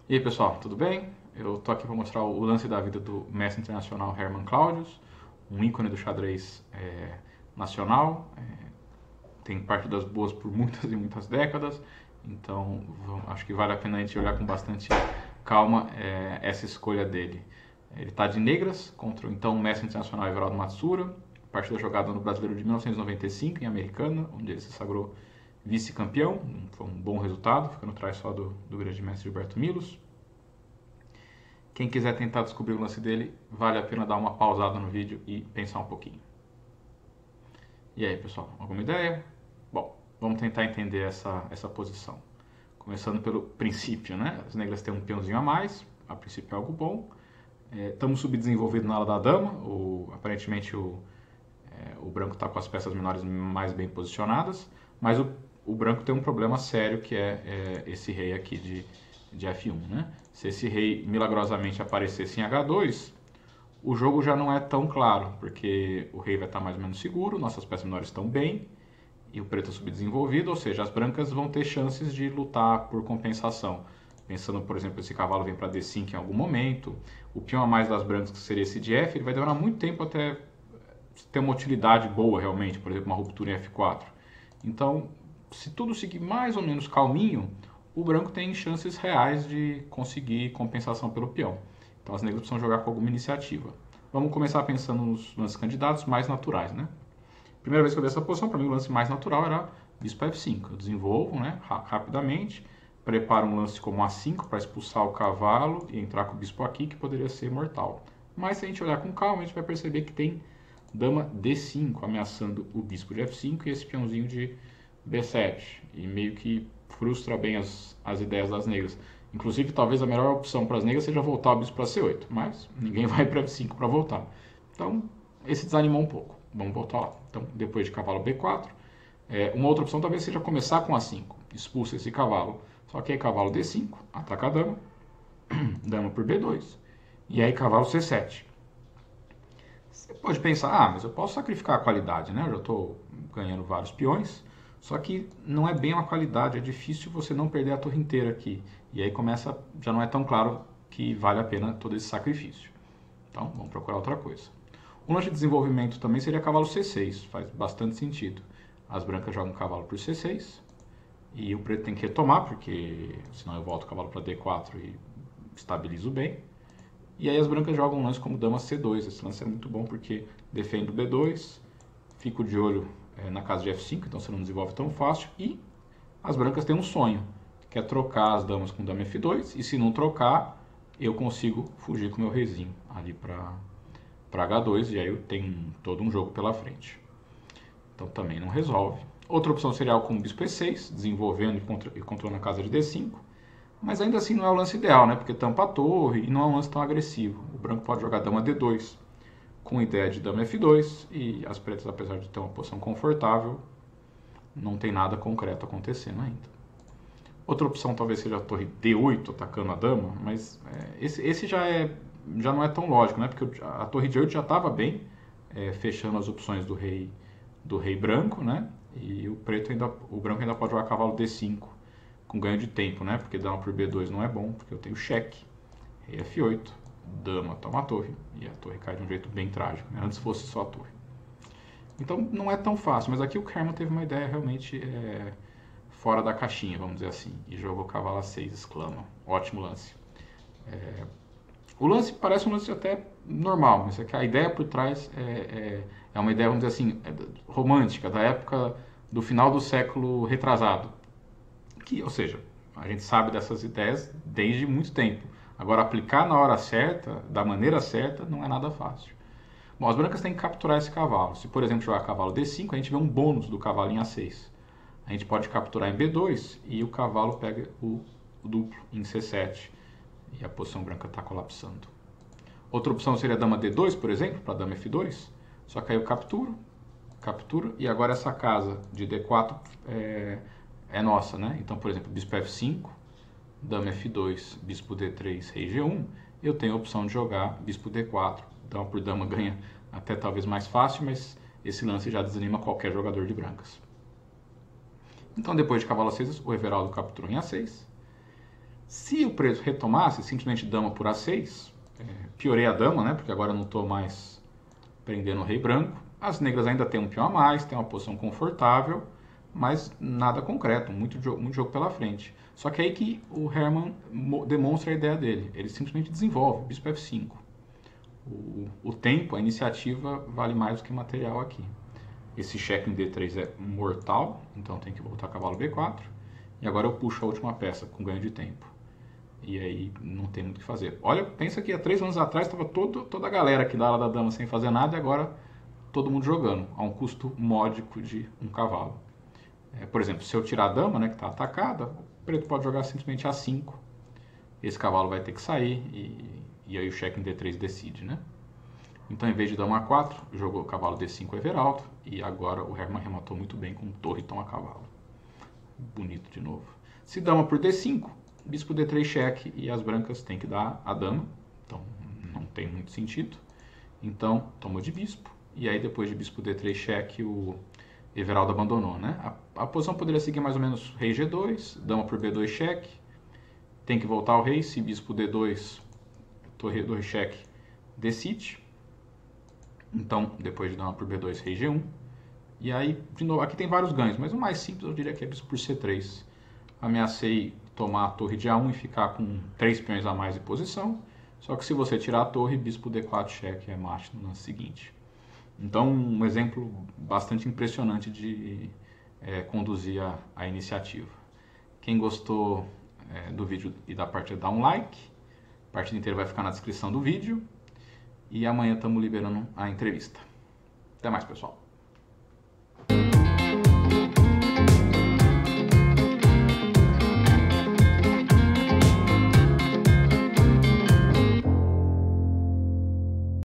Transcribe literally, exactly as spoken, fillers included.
E aí pessoal, tudo bem? Eu tô aqui para mostrar o lance da vida do mestre internacional Hermann Claudius, um ícone do xadrez é, nacional, é, tem partidas boas por muitas e muitas décadas, então vamos, acho que vale a pena a gente olhar com bastante calma é, essa escolha dele. Ele está de negras contra o então mestre internacional Everaldo Matsura, partida jogada no Brasileiro de mil novecentos e noventa e cinco, em Americana, onde ele se sagrou vice-campeão, foi um bom resultado, ficando atrás só do, do grande mestre Gilberto Milos. Quem quiser tentar descobrir o lance dele, vale a pena dar uma pausada no vídeo e pensar um pouquinho. E aí, pessoal, alguma ideia? Bom, vamos tentar entender essa, essa posição. Começando pelo princípio, né? As negras têm um peãozinho a mais, a princípio é algo bom. É, estamos subdesenvolvidos na ala da dama, o, aparentemente o, é, o branco está com as peças menores mais bem posicionadas, mas o, o branco tem um problema sério, que é, é esse rei aqui de, de F um, né? Se esse rei milagrosamente aparecesse em H dois, o jogo já não é tão claro, porque o rei vai estar mais ou menos seguro, nossas peças menores estão bem, e o preto é subdesenvolvido, ou seja, as brancas vão ter chances de lutar por compensação. Pensando, por exemplo, esse cavalo vem para D cinco em algum momento, o peão a mais das brancas, que seria esse de F, ele vai demorar muito tempo até ter uma utilidade boa realmente, por exemplo, uma ruptura em F quatro. Então, se tudo seguir mais ou menos calminho, o branco tem chances reais de conseguir compensação pelo peão. Então as negras precisam jogar com alguma iniciativa. Vamos começar pensando nos lances candidatos mais naturais, né? Primeira vez que eu vi essa posição, para mim o lance mais natural era bispo F cinco. Eu desenvolvo, né, rapidamente, preparo um lance como A cinco para expulsar o cavalo e entrar com o bispo aqui, que poderia ser mortal. Mas se a gente olhar com calma, a gente vai perceber que tem dama D cinco ameaçando o bispo de F cinco e esse peãozinho de B sete. E meio que frustra bem as, as ideias das negras. Inclusive, talvez a melhor opção para as negras seja voltar o bispo para C oito, mas ninguém vai para F cinco para voltar. Então, esse desanimou um pouco. Vamos voltar lá. Então, depois de cavalo B quatro, é, uma outra opção talvez seja começar com A cinco. Expulsa esse cavalo. Só que aí cavalo D cinco, ataca a dama, dama por B dois, e aí cavalo C sete. Você pode pensar, ah, mas eu posso sacrificar a qualidade, né? Eu já estou ganhando vários peões. Só que não é bem uma qualidade, é difícil você não perder a torre inteira aqui. E aí começa, já não é tão claro que vale a pena todo esse sacrifício. Então, vamos procurar outra coisa. O lance de desenvolvimento também seria cavalo C seis, faz bastante sentido. As brancas jogam cavalo por C seis, e o preto tem que retomar, porque senão eu volto o cavalo para D quatro e estabilizo bem. E aí as brancas jogam um lance como dama C dois, esse lance é muito bom porque defende o B dois, fico de olho na casa de F cinco, então você não desenvolve tão fácil. E as brancas têm um sonho, que é trocar as damas com dama F dois, e se não trocar, eu consigo fugir com meu reizinho ali para H dois, e aí eu tenho todo um jogo pela frente. Então também não resolve. Outra opção seria com o bispo E seis, desenvolvendo e controlando a casa de D cinco, mas ainda assim não é o lance ideal, né? Porque tampa a torre e não é um lance tão agressivo. O branco pode jogar dama D dois, com ideia de dama F dois, e as pretas, apesar de ter uma posição confortável, não tem nada concreto acontecendo ainda. Outra opção talvez seja a torre D oito atacando a dama, mas é, esse, esse já, é, já não é tão lógico, né? Porque a torre D oito já estava bem, é, fechando as opções do rei, do rei branco, né? E o, preto ainda, o branco ainda pode jogar cavalo D cinco, com ganho de tempo, né? Porque dama por B dois não é bom, porque eu tenho cheque, rei F oito, dama toma a torre, e a torre cai de um jeito bem trágico, né? Antes fosse só a torre. Então não é tão fácil, mas aqui o Hermann teve uma ideia realmente é, fora da caixinha, vamos dizer assim, e jogou cavalo A seis, exclama. Ótimo lance. É, o lance parece um lance até normal, mas é que a ideia por trás é, é, é uma ideia, vamos dizer assim, é romântica, da época do final do século retrasado. Que, ou seja, a gente sabe dessas ideias desde muito tempo. Agora, aplicar na hora certa, da maneira certa, não é nada fácil. Bom, as brancas têm que capturar esse cavalo. Se, por exemplo, jogar cavalo D cinco, a gente vê um bônus do cavalo em A seis. A gente pode capturar em B dois e o cavalo pega o, o duplo em C sete. E a posição branca está colapsando. Outra opção seria dama D dois, por exemplo, para dama F dois. Só que aí eu capturo, capturo, e agora essa casa de D quatro é, é nossa, né? Então, por exemplo, bispo F cinco, dama F dois, bispo D três, rei G um, eu tenho a opção de jogar bispo D quatro. Dama por dama ganha até talvez mais fácil, mas esse lance já desanima qualquer jogador de brancas. Então, depois de cavalo A seis, o Everaldo capturou em A seis. Se o preto retomasse, simplesmente dama por A seis, é, piorei a dama, né? Porque agora eu não estou mais prendendo o rei branco. As negras ainda tem um peão a mais, tem uma posição confortável, mas nada concreto, muito jogo, muito jogo pela frente. Só que é aí que o Herman demonstra a ideia dele. Ele simplesmente desenvolve, bispo F cinco. O, o tempo, a iniciativa vale mais do que material aqui. Esse cheque em D três é mortal, então tem que voltar cavalo B quatro. E agora eu puxo a última peça com ganho de tempo. E aí não tem muito o que fazer. Olha, pensa que há três anos atrás estava toda a galera aqui da ala da dama sem fazer nada e agora todo mundo jogando, a um custo módico de um cavalo. É, por exemplo, se eu tirar a dama, né, que está atacada, o preto pode jogar simplesmente A cinco. Esse cavalo vai ter que sair e, e aí o cheque em D três decide, né? Então, em vez de dama A quatro, jogou o cavalo D cinco Everaldo e agora o Herman rematou muito bem com torre e tom a cavalo. Bonito de novo. Se dama por D cinco, bispo D três cheque e as brancas têm que dar a dama, então não tem muito sentido. Então, tomou de bispo, e aí depois de bispo D três cheque, o Everaldo abandonou, né? A, a posição poderia seguir mais ou menos rei G dois, dama por B dois cheque, tem que voltar ao rei, se bispo D dois, torre dois cheque, decide. Então, depois de dama por B dois, rei G um, e aí, de novo, aqui tem vários ganhos, mas o mais simples eu diria que é bispo por C três. Ameacei tomar a torre de A um e ficar com três peões a mais em posição. Só que se você tirar a torre, bispo D quatro cheque é mate no lance seguinte. Então, um exemplo bastante impressionante de é, conduzir a, a iniciativa. Quem gostou é, do vídeo e da partida, dá um like. A partida inteira vai ficar na descrição do vídeo. E amanhã estamos liberando a entrevista. Até mais, pessoal.